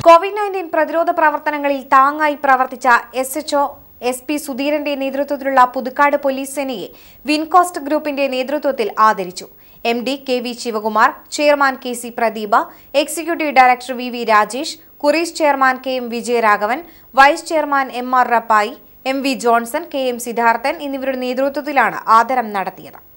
COVID-19 പ്രതിരോധ പ്രവർത്തനങ്ങളിൽ താങ്ങായി പ്രവർത്തിച്ച SHO SP സുധീരന്റെ നേതൃത്വത്തിലുള്ള പുതുക്കാട് പോലീസ് സേനയെ വിൻകോസ്റ്റ് ഗ്രൂപ്പിന്റെ നേതൃത്വത്തിൽ ആദരിച്ചു. MD KV Sivakumar, chairman KC Pradeepa, executive director VV Rajesh, Kuries chairman KM Vijayaraghavan, vice chairman MR Rappai, MV ജോൺസൺ, KM സിദ്ധാർത്ഥൻ എന്നിവരുടെ നേതൃത്വത്തിലാണ് ആദരം നടത്തിയത്.